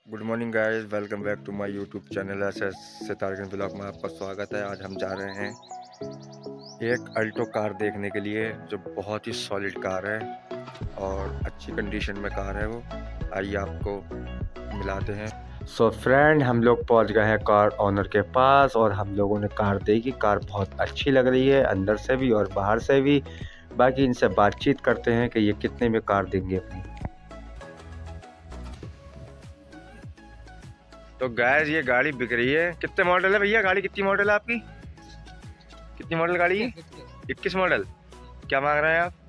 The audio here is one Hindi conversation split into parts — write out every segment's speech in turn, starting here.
Good morning guys, welcome back to my YouTube channel SS Sitarganj blog में आपका स्वागत है। आज हम जा रहे हैं एक अल्टो कार देखने के लिए जो बहुत ही सॉलिड कार है और अच्छी कंडीशन में कार है। वो आइए आपको मिलाते हैं। सो फ्रेंड, हम लोग पहुंच गए हैं कार ओनर के पास और हम लोगों ने कार देखी। कार बहुत अच्छी लग रही है, अंदर से भी और बाहर से भी। बाकी इनसे बातचीत करते हैं कि ये कितने में कार देंगे अपनी। तो गैस, ये गाड़ी बिक रही है। कितने मॉडल है भैया गाड़ी? कितनी मॉडल है आपकी? कितनी मॉडल गाड़ी है? 21 मॉडल। क्या मांग रहे हैं आप?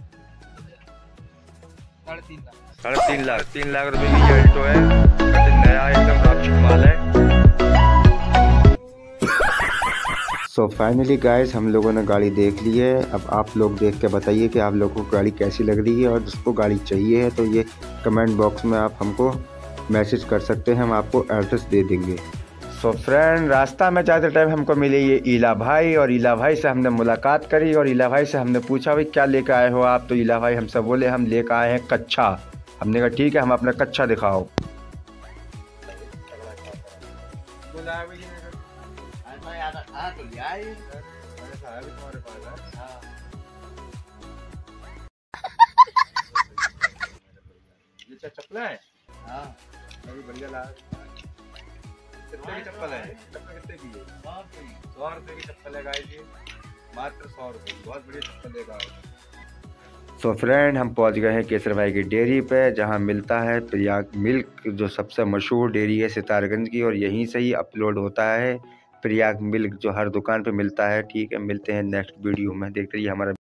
3.5 लाख। 3 लाख रुपए की ये अल्टो है। नया एकदम रॉक माल है। सो फाइनली गाइस, हम लोगों ने गाड़ी देख ली है। अब आप लोग देख के बताइए कि आप लोगों को गाड़ी कैसी लग रही है, और जिसको गाड़ी चाहिए है तो ये कमेंट बॉक्स में आप हमको मैसेज कर सकते हैं, हम आपको एड्रेस दे देंगे। सो फ्रेंड, रास्ता में जाते टाइम हमको मिले ये ईला भाई, और ईला भाई से हमने मुलाकात करी और ईला भाई से हमने पूछा भाई क्या लेकर आए हो आप? तो ईला भाई हमसे बोले हम लेकर आए हैं कच्चा। हमने कहा ठीक है, हम अपना कच्चा दिखाओ। ये चप्पल है? हाँ, बढ़िया लगा। कितने की चप्पल है? चप्पल कितने की है? 100 रुपये की चप्पल है गाइस, ये मात्र 100 रुपये। बहुत बढ़िया चप्पल है गाइस। तो फ्रेंड, हम पहुंच गए हैं केसर भाई की डेयरी पे, जहां मिलता है प्रयाग मिल्क, जो सबसे मशहूर डेयरी है सितारगंज की, और यहीं से ही अपलोड होता है प्रयाग मिल्क, जो हर दुकान पे मिलता है। ठीक है, मिलते हैं नेक्स्ट वीडियो में। देखते रहिए हमारा